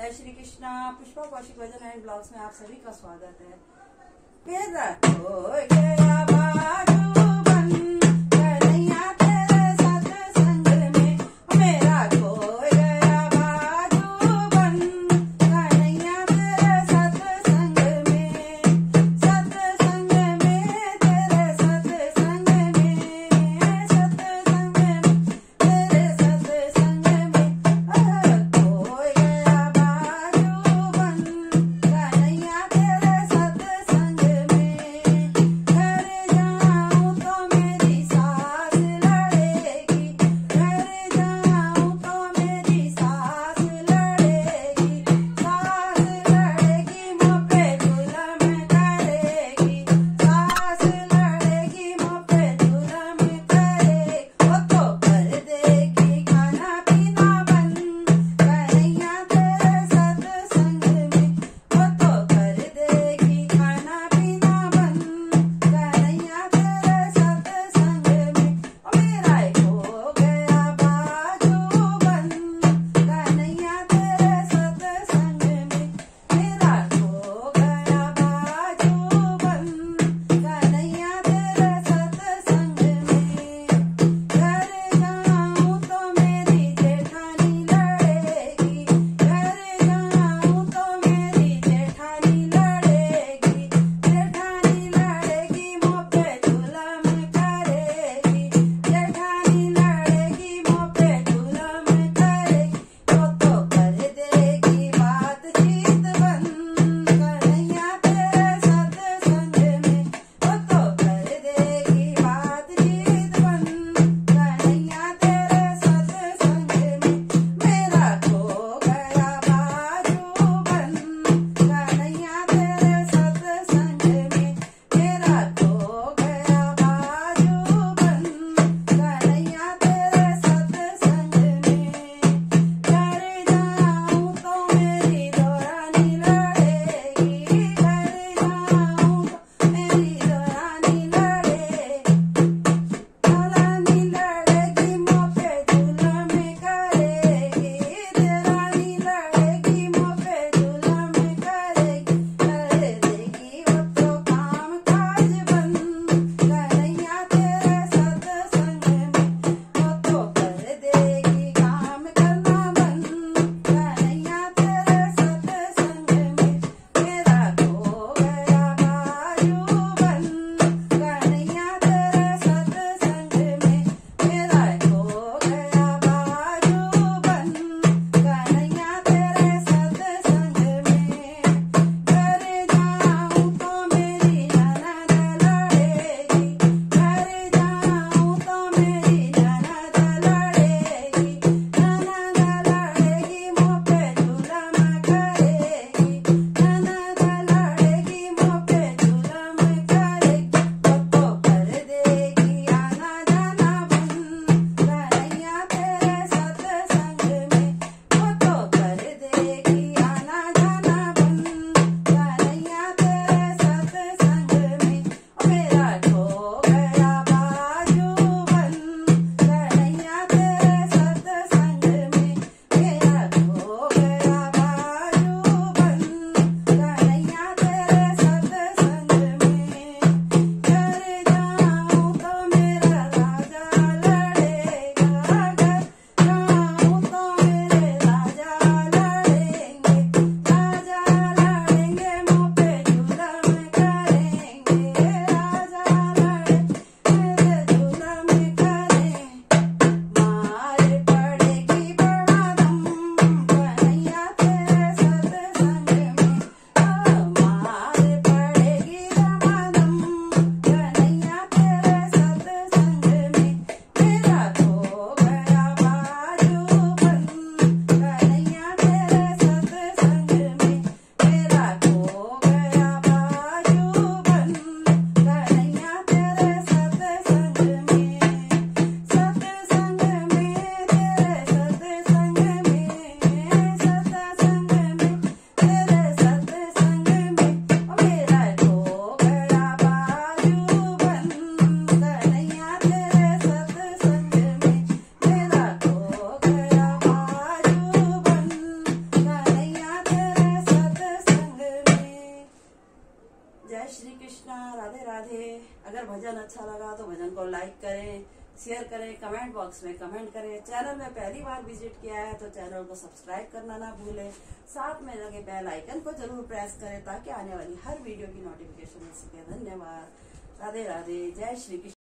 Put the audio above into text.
जय श्री कृष्णा। पुष्पा कौशिक भजन and blogs में आप सभी का स्वागत है। मेरा हो गया बाजू बन कन्हैया तेरे सत्संग में, मेरा खो गया बाजू बन कन्हैया तेरे सत्संग में, सत्संग में तेरे सत्संग में, सत्संग में तेरे सत्संग में, खो गया बाजू बन कन्हैया तेरे सत्संग में। घर जाऊं कृष्णा, राधे राधे। अगर भजन अच्छा लगा तो भजन को लाइक करें, शेयर करें, कमेंट बॉक्स में कमेंट करें। चैनल में पहली बार विजिट किया है तो चैनल को सब्सक्राइब करना ना भूलें। साथ में लगे बेल आइकन को जरूर प्रेस करें ताकि आने वाली हर वीडियो की नोटिफिकेशन मिल सके। धन्यवाद। राधे राधे। जय श्री कृष्ण।